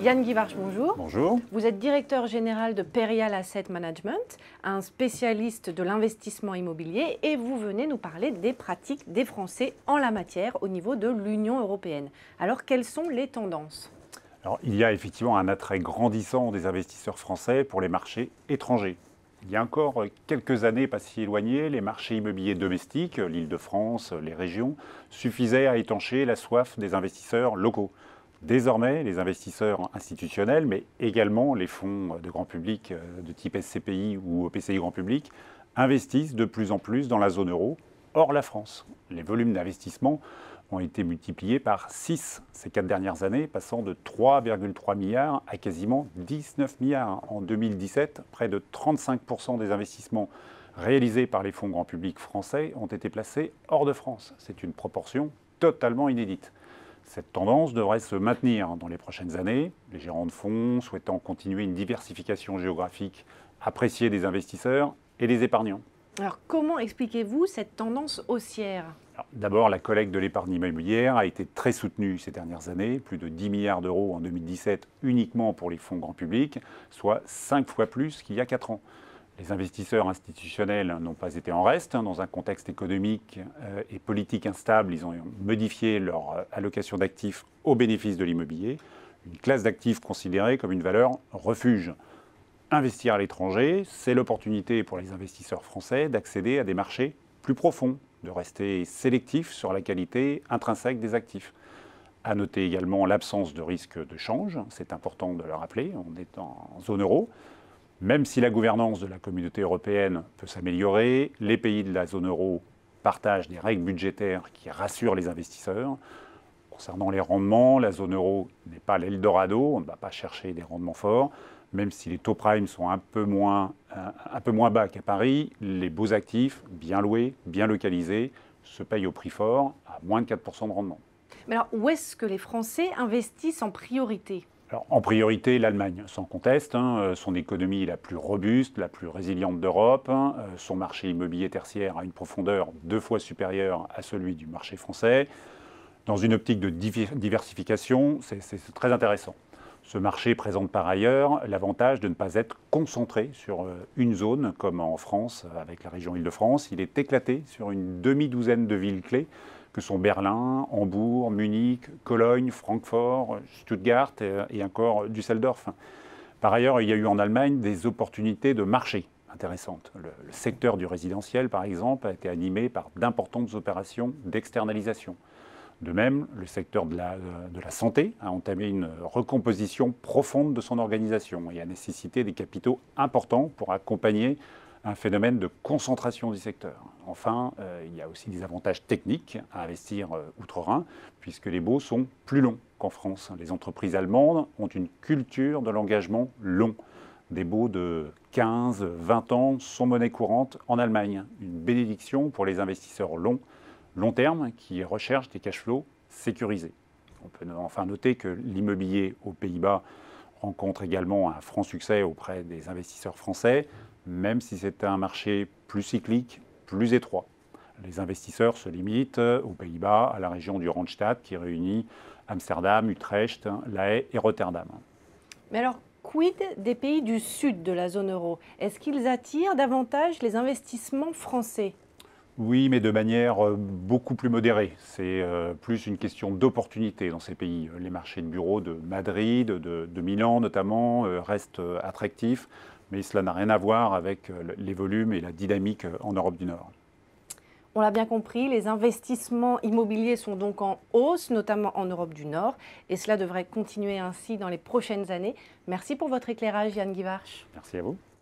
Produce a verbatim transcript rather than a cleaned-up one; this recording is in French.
Yann Guivarch, bonjour. Bonjour. Vous êtes directeur général de Perial Asset Management, un spécialiste de l'investissement immobilier, et vous venez nous parler des pratiques des Français en la matière au niveau de l'Union européenne. Alors, quelles sont les tendances ? Alors, il y a effectivement un attrait grandissant des investisseurs français pour les marchés étrangers. Il y a encore quelques années, pas si éloignées, les marchés immobiliers domestiques, l'Île-de-France, les régions, suffisaient à étancher la soif des investisseurs locaux. Désormais, les investisseurs institutionnels, mais également les fonds de grand public de type S C P I ou P C I grand public, investissent de plus en plus dans la zone euro, hors la France. Les volumes d'investissement ont été multipliés par six ces quatre dernières années, passant de trois virgule trois milliards à quasiment dix-neuf milliards. En deux mille dix-sept, près de trente-cinq pour cent des investissements réalisés par les fonds grand public français ont été placés hors de France. C'est une proportion totalement inédite. Cette tendance devrait se maintenir dans les prochaines années. Les gérants de fonds souhaitant continuer une diversification géographique appréciée des investisseurs et des épargnants. Alors, comment expliquez-vous cette tendance haussière ? D'abord, la collecte de l'épargne immobilière a été très soutenue ces dernières années, plus de dix milliards d'euros en deux mille dix-sept uniquement pour les fonds grand public, soit cinq fois plus qu'il y a quatre ans. Les investisseurs institutionnels n'ont pas été en reste. Dans un contexte économique et politique instable, ils ont modifié leur allocation d'actifs au bénéfice de l'immobilier, une classe d'actifs considérée comme une valeur refuge. Investir à l'étranger, c'est l'opportunité pour les investisseurs français d'accéder à des marchés plus profonds, de rester sélectifs sur la qualité intrinsèque des actifs. À noter également l'absence de risque de change, c'est important de le rappeler, on est en zone euro. Même si la gouvernance de la communauté européenne peut s'améliorer, les pays de la zone euro partagent des règles budgétaires qui rassurent les investisseurs. Concernant les rendements, la zone euro n'est pas l'Eldorado, on ne va pas chercher des rendements forts. Même si les taux prime sont un peu moins, un peu moins bas qu'à Paris, les beaux actifs, bien loués, bien localisés, se payent au prix fort, à moins de quatre pour cent de rendement. Mais alors, où est-ce que les Français investissent en priorité ? Alors, en priorité, l'Allemagne, sans conteste. Hein, son économie est la plus robuste, la plus résiliente d'Europe. Hein, son marché immobilier tertiaire a une profondeur deux fois supérieure à celui du marché français. Dans une optique de diversification, c'est très intéressant. Ce marché présente par ailleurs l'avantage de ne pas être concentré sur une zone, comme en France avec la région Île-de-France. Il est éclaté sur une demi-douzaine de villes clés, que sont Berlin, Hambourg, Munich, Cologne, Francfort, Stuttgart et encore Düsseldorf. Par ailleurs, il y a eu en Allemagne des opportunités de marché intéressantes. Le, le secteur du résidentiel, par exemple, a été animé par d'importantes opérations d'externalisation. De même, le secteur de la, de la santé a entamé une recomposition profonde de son organisation et a nécessité des capitaux importants pour accompagner un phénomène de concentration du secteur. Enfin, euh, il y a aussi des avantages techniques à investir euh, outre-Rhin, puisque les baux sont plus longs qu'en France. Les entreprises allemandes ont une culture de l'engagement long. Des baux de quinze, vingt ans sont monnaie courante en Allemagne. Une bénédiction pour les investisseurs longs, long terme qui recherchent des cash flows sécurisés. On peut enfin noter que l'immobilier aux Pays-Bas rencontre également un franc succès auprès des investisseurs français, même si c'est un marché plus cyclique, plus étroit. Les investisseurs se limitent aux Pays-Bas, à la région du Randstad qui réunit Amsterdam, Utrecht, La Haye et Rotterdam. Mais alors, quid des pays du sud de la zone euro? Est-ce qu'ils attirent davantage les investissements français ? Oui, mais de manière beaucoup plus modérée. C'est plus une question d'opportunité dans ces pays. Les marchés de bureaux de Madrid, de, de Milan notamment, restent attractifs, mais cela n'a rien à voir avec les volumes et la dynamique en Europe du Nord. On l'a bien compris, les investissements immobiliers sont donc en hausse, notamment en Europe du Nord, et cela devrait continuer ainsi dans les prochaines années. Merci pour votre éclairage, Yann Guivarch. Merci à vous.